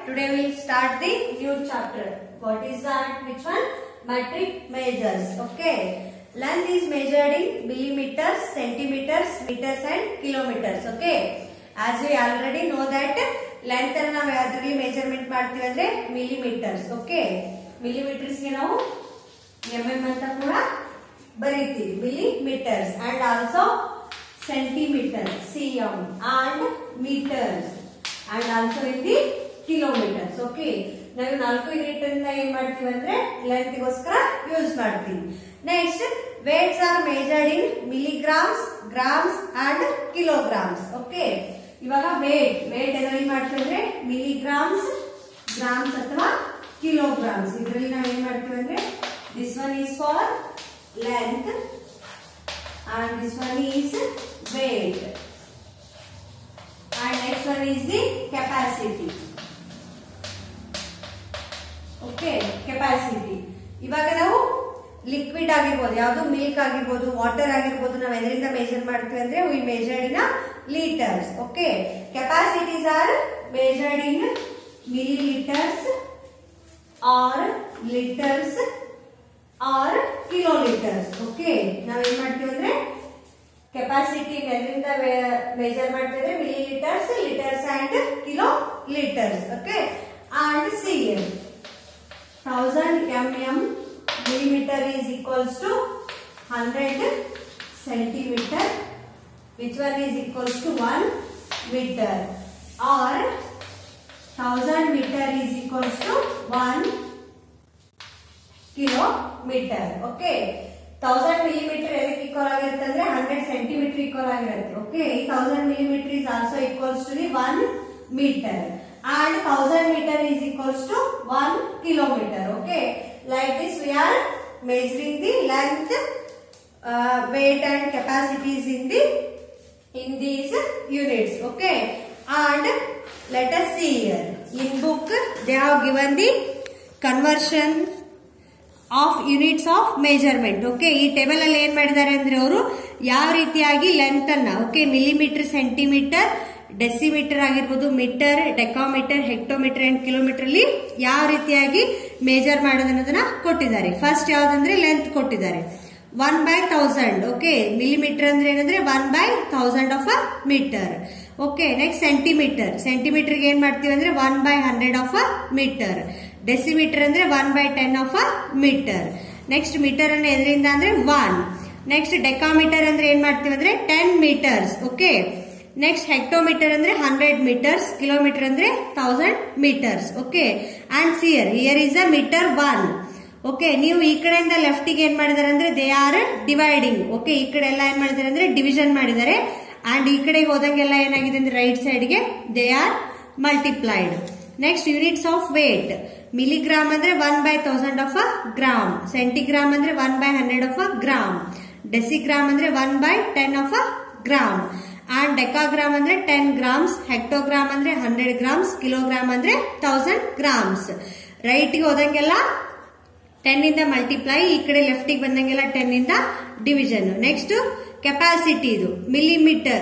Today we will start the new chapter. What is that? Which one? Metric measures. Okay. Length is measured in millimeters, centimeters, meters and kilometers. Okay. As we already know that length ಅನ್ನು ನಾವು ಯಾವ್ದ್ರಲ್ಲಿ measurement ಮಾಡ್ತೀವಿ ಅಂದ್ರೆ millimeters. Okay. Millimeters ಗೆ ನಾವು mm ಅಂತ ಕೂಡ ಬರೀತೀವಿ. Millimeters and also centimeters, cm and meters and also in the kilometers. Okay. ನಾವು 4 ಯೂನಿಟ್ ಅನ್ನ ಏನ್ ಮಾಡ್ತೀವಿ ಅಂದ್ರೆ ಲೆಂತ್ ಗೋಸ್ಕರ ಯೂಸ್ ಮಾಡ್ತೀವಿ. Next weights are measured in milligrams, grams and kilograms. Okay. ಇವಾಗ weight ಎದರಲ್ಲಿ ಮಾಡ್ತೀವಿ ಅಂದ್ರೆ milligrams, grams ಅಥವಾ kilograms. ಇದರಲ್ಲಿ ನಾವು ಏನ್ ಮಾಡ್ತೀವಿ ಅಂದ್ರೆ this one is for length and this one is weight and next one is the capacity. Okay, capacity. ಇವಾಗ ನಾವು ಲಿಕ್ವಿಡ್ ಆಗಿರಬಹುದು, ಯಾವುದು ಮಿಲ್ಕ್ ಆಗಿರಬಹುದು, ವಾಟರ್ ಆಗಿರಬಹುದು, ನಾವು ಎದರಿಂದ ಮೆಜರ್ ಮಾಡ್ತೀವಿ ಅಂದ್ರೆ we measured in liters. Okay, capacities are measured in milliliters or liters or kiloliters. Okay, ನಾವು ಏನು ಮಾಡ್ತೀವಿ ಅಂದ್ರೆ ಕೆಪಾಸಿಟಿ ಎದರಿಂದ ಮೆಜರ್ ಮಾಡ್ತೀವಿ ಅಂದ್ರೆ milliliters, liters and kiloliters. Okay, and cm 1000 mm millimeter is equals to 100 centimeter, which one is equals to 1 meter, or 1000 meter is equals to 1 kilometer. Okay, 1000 millimeter ಎದಕ್ಕೆ equal ಆಗಿರುತ್ತೆ ಅಂದ್ರೆ 100 centimeter equal ಆಗಿರುತ್ತೆ. Okay, 1000 millimeter is also equals to the 1 meter and 1000 meter is equals to 1 kilometer. Okay, like this we are measuring the length, weight and capacities in these units. Okay, and let us see here in book they have given the conversion of units of measurement. Okay, ಈ table ಅಲ್ಲಿ ಏನ್ ಮಾಡಿದ್ದಾರೆ ಅಂದ್ರೆ ಅವರು ಯಾವ ರೀತಿಯಾಗಿ length ಅನ್ನ okay millimetre, centimetre, decimetre ಆಗಿರ್ಬೋದು, metre, decametre, hectometre and kilometre ಅಲ್ಲಿ ಯಾವ ರೀತಿಯಾಗಿ ಮೇಜರ್ ಮಾಡೋದನ್ನೋದನ್ನ ಕೊಟ್ಟಿದ್ದಾರೆ. ಫಸ್ಟ್ ಯಾವ್ದಂದ್ರೆ ಲೆಂತ್ ಕೊಟ್ಟಿದ್ದಾರೆ 1/1000. ಓಕೆ, ಮಿಲಿಮೀಟರ್ ಅಂದ್ರೆ ಏನಂದ್ರೆ 1/1000 of a metre. Okay, next centimetre ಏನ್ ಮಾಡ್ತೀವಿ ಅಂದ್ರೆ 1/100 ಆಫ್ ಅ ಮೀಟರ್. ಡೆಸಿಮೀಟರ್ ಅಂದ್ರೆ 1/10 of a metre. Next metre ಅನ್ನ ಎದರಿಂದ ಅಂದ್ರೆ 1. ನೆಕ್ಸ್ಟ್ ಡೆಕಾಮೀಟರ್ ಅಂದ್ರೆ ಏನ್ ಮಾಡ್ತೀವಿ ಅಂದ್ರೆ 10 ಮೀಟರ್ಸ್. ಓಕೆ, ನೆಕ್ಸ್ಟ್ ಹೆಕ್ಟೋಮೀಟರ್ ಅಂದ್ರೆ 100 ಮೀಟರ್ಸ್, ಕಿಲೋಮೀಟರ್ ಅಂದ್ರೆ 1000 metres. Okay, and here is a metre 1. Okay, ನೀವು ಈ ಕಡೆಯಿಂದ ಲೆಫ್ಟ್ ಗೆ ಏನ್ ಮಾಡಿದಾರೆ ಅಂದ್ರೆ ದೇ ಆರ್ ಡಿವೈಡಿಂಗ್. ಓಕೆ, ಈ ಕಡೆ ಎಲ್ಲ ಏನ್ ಮಾಡಿದಾರೆ ಅಂದ್ರೆ ಡಿವಿಷನ್ ಮಾಡಿದ್ದಾರೆ ಅಂಡ್ ಈ ಕಡೆಗೆ ಹೋದಂಗೆಲ್ಲ ಏನಾಗಿದೆ ಅಂದ್ರೆ ರೈಟ್ ಸೈಡ್ ಗೆ they are multiplied. Next units of weight, milligram ಅಂದ್ರೆ 1/1000 ಆಫ್ ಅ ಗ್ರಾಮ್, ಸೆಂಟಿಗ್ರಾಮ್ ಅಂದ್ರೆ 1/100 ಆಫ್ ಅ ಗ್ರಾಮ್, ಡೆಸಿಗ್ರಾಮ್ ಅಂದ್ರೆ 1/10 of a gram and decagram ಅಂದ್ರೆ 10 ಗ್ರಾಮ್ಸ್, ಹೆಕ್ಟೋಗ್ರಾಮ್ ಅಂದ್ರೆ 100 ಗ್ರಾಮ್ಸ್, ಕಿಲೋಗ್ರಾಮ್ ಅಂದ್ರೆ 1000 ಗ್ರಾಮ್ಸ್. ರೈಟ್ ಗೆ ಹೋದಂಗೆಲ್ಲ 10 ಇಂದ ಮಲ್ಟಿಪ್ಲೈ, ಈ ಕಡೆ ಲೆಫ್ಟ್ ಗೆ ಬಂದಂಗೆಲ್ಲ 10 ಇಂದ ಡಿವಿಷನ್. ನೆಕ್ಸ್ಟ್ ಕೆಪಾಸಿಟಿ, ಇದು millilitre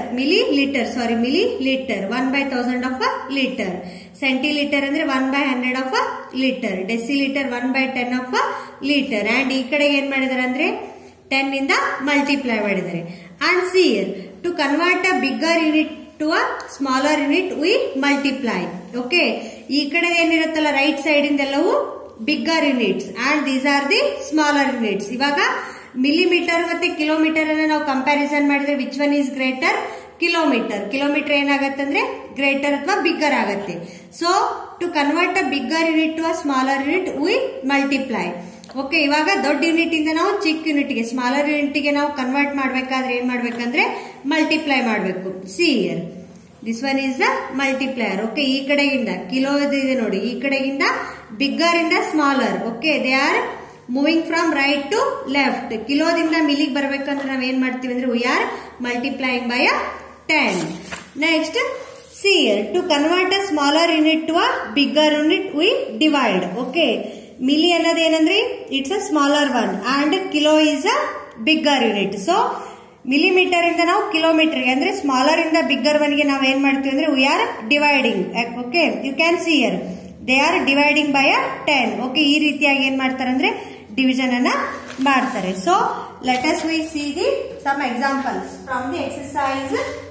1/1000 of a litre, centilitre ಅಂದ್ರೆ 1/100 of a litre, decilitre 1/10 of a litre and ಈ ಕಡೆಗೆ ಏನ್ ಮಾಡಿದಾರೆ ಅಂದ್ರೆ 10 ಇಂದ ಮಲ್ಟಿಪ್ಲೈ ಮಾಡಿದ್ದಾರೆ. And see here to convert a bigger unit to a smaller unit we multiply. Okay, ಈ ಕಡೆ ಏನಿರುತ್ತಲ್ಲ ರೈಟ್ ಸೈಡ್ ಇಂದೆಲ್ಲವೂ bigger units and these are the smaller units. ಇವಾಗ ಮಿಲಿಮೀಟರ್ ಮತ್ತೆ ಕಿಲೋಮೀಟರ್ ಅನ್ನ ನಾವು ಕಂಪ್ಯಾರಿಸನ್ ಮಾಡಿದ್ರೆ which one is greater? Kilometre ಏನಾಗತ್ತೆ ಅಂದ್ರೆ ಗ್ರೇಟರ್ ಅಥವಾ ಬಿಗ್ಗರ್ ಆಗತ್ತೆ. So to convert a bigger unit to a smaller unit we multiply. Okay, ಇವಾಗ ದೊಡ್ಡ ಯೂನಿಟ್ ಇಂದ ನಾವು ಚಿಕ್ಕ ಯೂನಿಟ್ ಗೆ, ಸ್ಮಾಲರ್ ಯೂನಿಟ್ ಗೆ ನಾವು ಕನ್ವರ್ಟ್ ಮಾಡ್ಬೇಕಾದ್ರೆ ಏನ್ ಮಾಡ್ಬೇಕಂದ್ರೆ ಮಲ್ಟಿಪ್ಲೈ ಮಾಡಬೇಕು. See here this one is the multiplier. Okay, ಈ ಕಡೆಗಿಂದ ಕಿಲೋ ಇದೆ ನೋಡಿ, ಈ ಕಡೆಗಿಂದ ಬಿಗ್ಗರ್ ಇಂದ smaller. Okay, they are moving from right to left. ಕಿಲೋದಿಂದ ಮಿಲಿಗೆ ಬರ್ಬೇಕಂದ್ರೆ ನಾವ್ ಏನ್ ಮಾಡ್ತೀವಿ ಅಂದ್ರೆ we are multiplying by 10. Next see here to convert a smaller unit to a bigger unit we divide. Okay, milli ಅನ್ನೋದು ಏನಂದ್ರೆ it's a smaller one and kilo is a bigger unit. So millimetre ಇಂದ ನಾವು kilometre ಅಂದ್ರೆ smaller ಇಂದ bigger one ಗೆ ನಾವು ಏನ್ ಮಾಡ್ತೀವಿ ಅಂದ್ರೆ we are dividing. Okay, you can see here they are dividing by 10. Okay, ಈ ರೀತಿಯಾಗಿ ಏನ್ ಮಾಡ್ತಾರೆ ಅಂದ್ರೆ ಡಿವಿಷನ್ ಅನ್ನ ಮಾಡ್ತಾರೆ. So let us we see the some examples from the exercise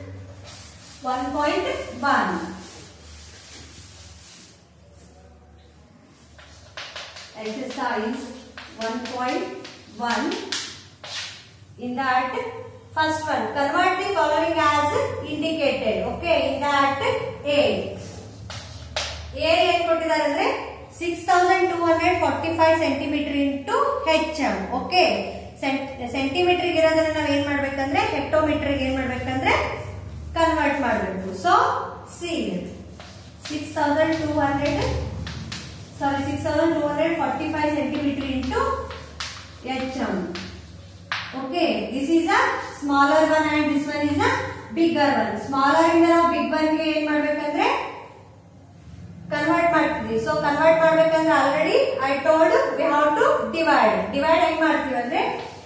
1.1. Exercise 1.1. In that first one, convert the following as indicated. Okay, in that A ಏನ್ ಕೊಟ್ಟಿದ್ದಾರೆ ಅಂದ್ರೆ 6245 centimetre into HM. Okay, centimetre ಇರೋದನ್ನ ನಾವ್ ಏನ್ ಮಾಡ್ಬೇಕಂದ್ರೆ hectometre ಏನ್ ಮಾಡ್ಬೇಕಂದ್ರೆ convert ಮಾಡಬೇಕು. So see 6245 centimeter into HM. Okay, this is a smaller one and this one is a bigger one. Smaller ಇಂದ ನಾವು big one ಗೆ ಏನ್ ಮಾಡ್ಬೇಕಂದ್ರೆ ಕನ್ವರ್ಟ್ ಮಾಡ್ತೀವಿ. ಸೊ ಕನ್ವರ್ಟ್ ಮಾಡ್ಬೇಕಂದ್ರೆ already I told we have to divide ಹೆಂಗ್ ಮಾಡ್ತೀವಿ ಅಂದ್ರೆ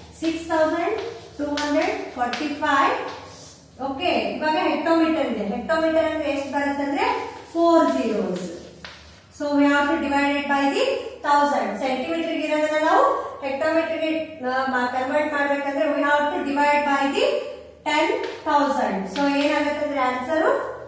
6245. ಓಕೆ, ಇವಾಗ ಹೆಕ್ಟೋಮೀಟರ್ ಇದೆ. ಹೆಕ್ಟೋಮೀಟರ್ ಅಂದ್ರೆ ಎಷ್ಟು ಬರುತ್ತೆ ಅಂದ್ರೆ 4 zeros. So we have to divide it by the 1000. Centimetre ಇರೋದನ್ನ ನಾವು ಹೆಕ್ಟೋಮೀಟರ್ ಗೆ ಕನ್ವರ್ಟ್ ಮಾಡ್ಬೇಕಂದ್ರೆ we have to divide by the 10,000. So ಏನಾಗುತ್ತೆ ಅಂದ್ರೆ answer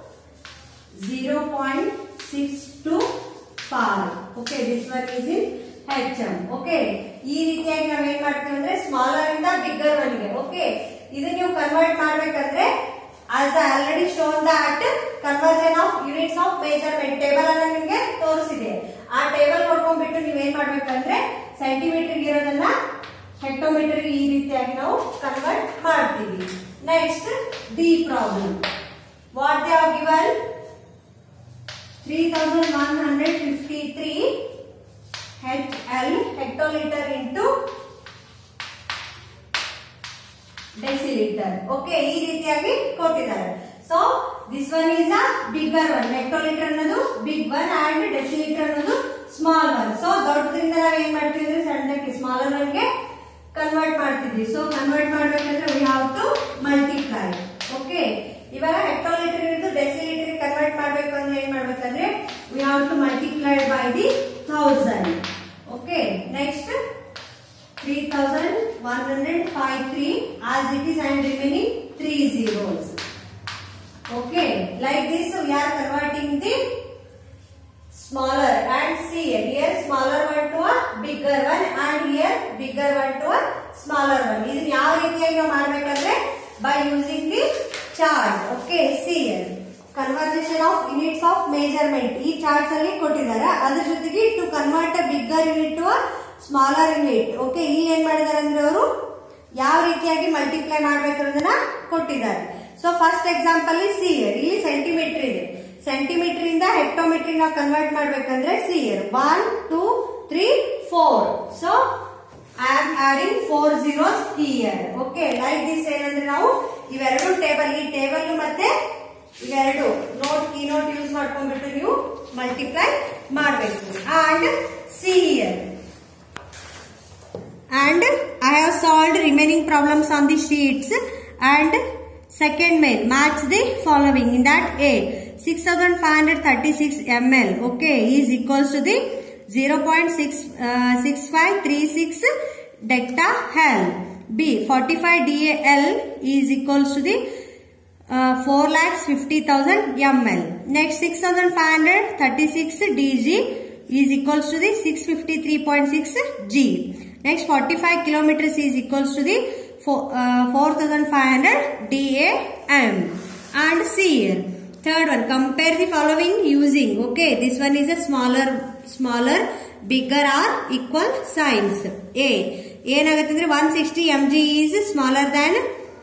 0.625. Okay, this one is in HM. Okay, ಈ ರೀತಿಯಾಗಿ ನಾವ್ ಏನ್ ಮಾಡ್ತೀವಿ ಅಂದ್ರೆ ಸ್ಮಾಲರ್ ಇಂದ ಬಿಗ್ಗರ್ ಒನ್ ಗೆ. ಓಕೆ, ಇದನ್ನ ನೀವು ಕನ್ವರ್ಟ್ ಮಾಡ್ಬೇಕಂದ್ರೆ as I already shown that conversion of units of measurement table ಅನ್ನ ನಿಮಗೆ ತೋರಿಸಿದೆ. ಆ ಟೇಬಲ್ ನೋಡ್ಕೊಂಡ್ಬಿಟ್ಟು ನೀವು ಏನ್ ಮಾಡ್ಬೇಕಂದ್ರೆ ಸೆಂಟಿಮೀಟರ್ ಇರೋದನ್ನ ಹೆಕ್ಟೋಮೀಟರ್ ಈ ರೀತಿಯಾಗಿ ನಾವು ಕನ್ವರ್ಟ್ ಮಾಡ್ತೀವಿ. Next the problem. What they are given 3153 HL hectoliter into decilitre. Okay, ಈ ರೀತಿಯಾಗಿ ಕೊಟ್ಟಿದ್ದಾರೆ. So this one is a bigger one. Hectolitre ಅನ್ನೋದು ಬಿಗ್ ಒನ್ ಅಂಡ್ ಡೆಸಿಲೀಟರ್ ಅನ್ನೋದು ಸ್ಮಾಲ್ ಒನ್. ಸೊ ದೊಡ್ಡದ್ರಿಂದ ನಾವ್ ಏನ್ ಮಾಡ್ತೀವಿ ಅಂದ್ರೆ ಸಣ್ಣಕ್ಕೆ ಸ್ಮಾಲರ್ ಒನ್ ಗೆ ಕನ್ವರ್ಟ್ ಮಾಡ್ತಿದ್ವಿ. ಸೊ ಕನ್ವರ್ಟ್ ಮಾಡ್ಬೇಕಂದ್ರೆ we have to multiply. Okay, ಇವಾಗ ಹೆಕ್ಟೋಲೀಟರ್ ಇದ್ದು ಡೆಸಿಲೀಟರ್ ಕನ್ವರ್ಟ್ ಮಾಡ್ಬೇಕು ಅಂದ್ರೆ ಏನ್ ಮಾಡ್ಬೇಕಂದ್ರೆ we have to multiply by the 1000. Okay, next 3153 as it is and remaining 3 zeros. Okay, like this we are converting the smaller and see here smaller one to a bigger one and here bigger one to a smaller one. ಇದನ್ನ ಯಾವ ರೀತಿಯಾಗಿ ನಾವು ಮಾಡಬೇಕಂದ್ರೆ by using the chart. Okay, see here conversion of units of measurement ಈ charts ಅಲ್ಲಿ ಕೊಟ್ಟಿದ್ದಾರೆ. ಅದರ ಜೊತೆಗೆ to convert a bigger unit to a smaller unit. Okay, ಇಲ್ಲಿ ಏನ್ ಮಾಡಿದ್ದಾರೆ ಅಂದ್ರೆ ಅವರು ಯಾವ ರೀತಿಯಾಗಿ ಮಲ್ಟಿಪ್ಲೈ ಮಾಡ್ಬೇಕನ್ನೋದನ್ನ ಕೊಟ್ಟಿದ್ದಾರೆ. ಸೊ ಫಸ್ಟ್ ಎಕ್ಸಾಂಪಲ್ ಸಿಯರ್ ಇಲ್ಲಿ ಸೆಂಟಿಮೀಟರ್ ಇದೆ. ಸೆಂಟಿಮೀಟರ್ ಇಂದ ಹೆಕ್ಟೋಮೀಟರ್ ನಾವು ಕನ್ವರ್ಟ್ ಮಾಡ್ಬೇಕಂದ್ರೆ see here 1 2 3 4. So I am adding 4 zeros here. Okay, like this ಏನಂದ್ರೆ ನಾವು ಇವೆರಡು ಟೇಬಲ್ ಈ ಟೇಬಲ್ ಮತ್ತೆ ಇವೆರಡು ಕೀ ನೋಟ್ ಯೂಸ್ ಮಾಡ್ಕೊಂಡ್ಬಿಟ್ಟು ನೀವು ಮಲ್ಟಿಪ್ಲೈ ಮಾಡಬೇಕು. And see here and I have solved remaining problems on the sheets and second main match the following. In that A 6536 ml okay is equals to the 0.6536 decahel. B 45 DAL is equals to the 4,50,000 ml. Next 6536 DG is equals to the 653.6 G. Next 45 kilometers is equals to the 4,500 DAM. And see here third one, compare the following using. Okay, this one is a smaller bigger or equal signs. A ಏನಾಗುತ್ತೆ ಅಂದ್ರೆ 160 mg is smaller than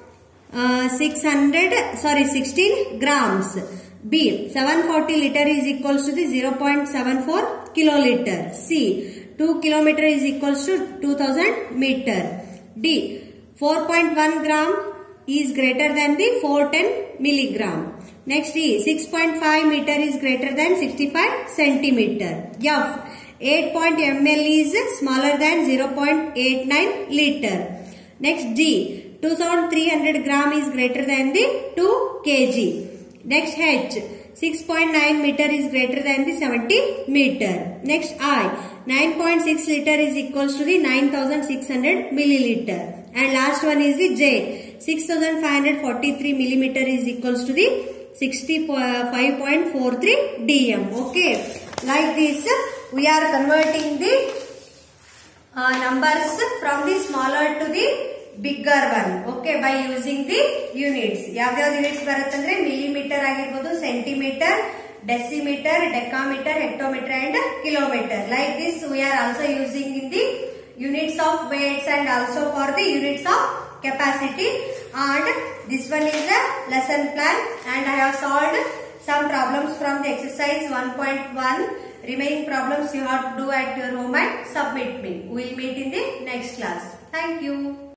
16 grams. B 740 liter is equals to the 0.74 kiloliter. C 2 kilometer is equals to 2000 meter. D 4.1 gram is greater than the 410 milligram. Next E 6.5 meter is greater than 65 centimeter. F 8 ml is smaller than 0.89 liter. Next G 2300 gram is greater than the 2 kg. Next H 6.9 meter is greater than the 70 meter. Next I, 9.6 liter is equals to the 9600 milliliter. And last one is the J, 6543 millimeter is equals to the 65.43 dm. Okay, like this we are converting the numbers from the smaller to the bigger one. Okay, by using the units. ಯಾವ್ಯಾವ units ಬರುತ್ತಂದ್ರೆ millimeter ಆಗಿರಬಹುದು, centimeter, decimeter, decameter, hectometer and kilometer. Like this we are also using in the units of weights and also for the units of capacity. And this one is a lesson plan, and I have solved some problems from the exercise 1.1. Remaining problems you have to do at your home and submit me. We will meet in the next class. Thank you.